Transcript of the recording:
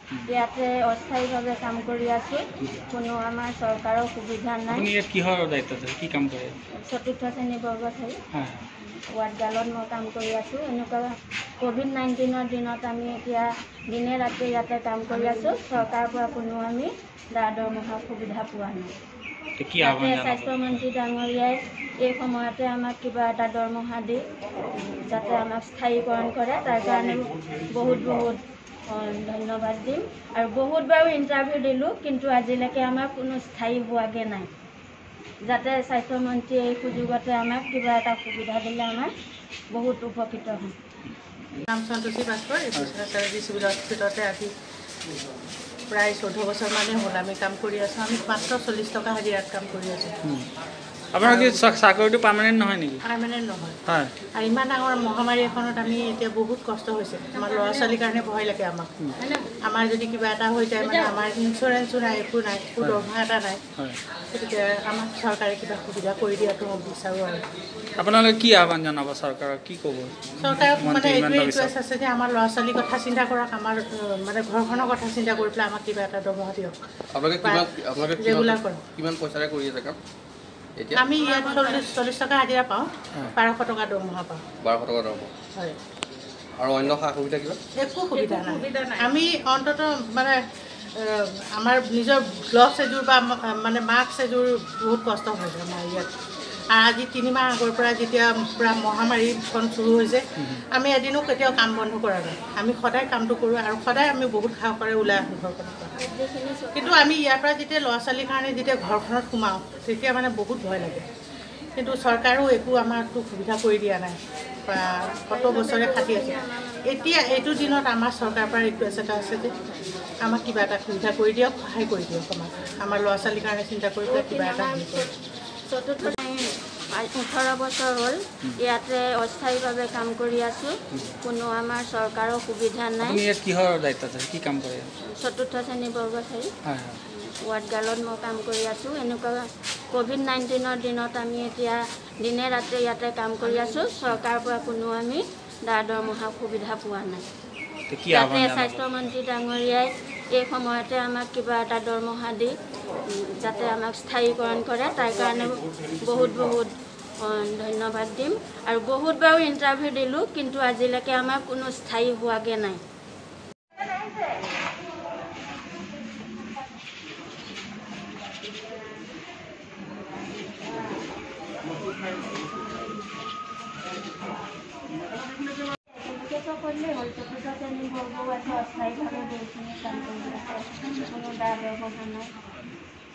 ইয়াতে অস্থায়ীভাৱে কাম কৰি আছোঁ। কোনো আমাৰ চৰকাৰৰ সুবিধা নাই। আপুনি ইয়াত কিহৰ দায়িত্বত কি কাম কৰে? চতুৰ্থ শ্ৰেণী বৰ্গচাৰী ৱাৰ্ড গালত মই কাম কৰি আছোঁ। এনেকুৱা COVID-19 দিনত আমি এতিয়া দিনে ৰাতি ইয়াতে কাম কৰি আছোঁ। চৰকাৰৰ পৰা কোনো আমি দৰমহা সুবিধা পোৱা নাই। স্বাস্থ্যমন্ত্ৰী ডাঙৰীয়াই এই সময়তে আমাক কিবা এটা দৰমহা দি যাতে আমাক স্থায়ীকৰণ কৰে, তাৰ কাৰণে বহুত ধন্যবাদ দিম। আৰু বহুত বাৰু ইণ্টাৰভিউ দিলোঁ, কিন্তু আজিলৈকে আমাক কোনো স্থায়ী হোৱাগৈ নাই। যাতে স্বাস্থ্যমন্ত্ৰীয়ে এই সুযোগতে আমাক কিবা এটা সুবিধা দিলে আমাৰ বহুত উপকৃত হ'ম। নাম সন্তোষী ভাস্কৰ, চিভিল হস্পিটেলতে আজি প্ৰায় 14 বছৰ মানে হ'ল আমি কাম কৰি আছোঁ। আমি মাত্ৰ 40 টকা হাজিৰাত কাম কৰি আছোঁ। আপোনাৰ কি চাকৰিটো পাৰ্মানেণ্ট নহয় নেকি? পাৰ্মানেণ্ট নহয়। হয়। আৰু ইমান ডাঙৰ মহামাৰী এখনত আমি এতিয়া বহুত কষ্ট হৈছে। আমাৰ ল'ৰা ছোৱালীৰ কাৰণে ভয় লাগে আমাক। আমাৰ যদি কিবা এটা হৈ যায় মানে আমাৰ ইঞ্চুৰেঞ্চো নাই, একো নাই, একো দৰমহা এটা নাই। গতিকে আমাক চৰকাৰে কিবা সুবিধা কৰি দিয়াটো মই বিচাৰোঁ। আৰু আপোনালোকে কি আহ্বান জনাব চৰকাৰক, কি ক'ব? চৰকাৰক মানে এইটোৱে ৰিকুৱেষ্ট আছে যে আমাৰ ল'ৰা ছোৱালীৰ কথা চিন্তা কৰক, আমাৰ মানে ঘৰখনৰ কথা চিন্তা কৰি পেলাই আমাক কিবা এটা দৰমহা দিয়ক। ৰেগুলাৰ কৰক। কিমান পইচাৰে কৰি আছে কাম? আমি ইয়াত 40 টকা হাজিৰা পাওঁ, 1200 টকা দৰমহা পাওঁ। 1200 টকা দৰমহা। হয়। আৰু অন্য সা সুবিধা কিবা? একো সুবিধা নাই। আমি অন্ততঃ মানে আমাৰ নিজৰ গ্লভছ এযোৰ বা মানে মাস্ক এযোৰ বহুত কষ্ট হৈছে আমাৰ ইয়াত। আৰু আজি 3 মাহ আগৰ পৰা যেতিয়া পূৰা মহামাৰীখন শুৰু হৈছে, আমি এদিনো কেতিয়াও কাম বন্ধ কৰা নাই। আমি সদায় কামটো কৰোঁ আৰু সদায় আমি বহুত সাহসেৰে ওলাই আহোঁ ঘৰখনৰ পৰা। কিন্তু আমি ইয়াৰ পৰা যেতিয়া ল'ৰা ছোৱালীৰ কাৰণে যেতিয়া ঘৰখনত সোমাওঁ, তেতিয়া মানে বহুত ভয় লাগে। কিন্তু চৰকাৰেও একো আমাকতো সুবিধা কৰি দিয়া নাই। কত বছৰে খাটি আছে। এতিয়া এইটো দিনত আমাৰ চৰকাৰৰ পৰা ৰিকুৱেষ্ট এটা আছে যে আমাক কিবা এটা সুবিধা কৰি দিয়ক, সহায় কৰি দিয়ক। আমাৰ ল'ৰা ছোৱালীৰ কাৰণে চিন্তা কৰি পেলাই কিবা এটা চতুৰ্থ 18 বছৰ হ'ল ইয়াতে অস্থায়ীভাৱে কাম কৰি আছোঁ। কোনো আমাৰ চৰকাৰৰ সুবিধা নাই। আপুনি ইয়াত কিহৰ দায়িত্বত কি কাম কৰে? চতুৰ্থ শ্ৰেণী বৰ্গচাৰী ৱাৰ্ড গালত মই কাম কৰি আছোঁ। এনেকুৱা COVID-19 দিনত আমি এতিয়া দিনে ৰাতি ইয়াতে কাম কৰি আছোঁ। চৰকাৰৰ পৰা কোনো আমি দৰমহা সুবিধা পোৱা নাই। যাতে স্বাস্থ্যমন্ত্ৰী ডাঙৰীয়াই এই সময়তে আমাক কিবা এটা দৰমহা দি যাতে আমাক স্থায়ীকৰণ কৰে, তাৰ কাৰণে বহুত ধন্যবাদ দিম। আৰু বহুত বাৰু ইণ্টাৰভিউ দিলোঁ, কিন্তু আজিলৈকে আমাক কোনো স্থায়ী হোৱাগৈ নাই। কৰিলে হ'ল। চতুৰ্থ শ্ৰেণী বৰ্গও আছে, অস্থায়ীভাৱে বহুতখিনি কাম কৰি আছে। কোনো দৰমহা নাই।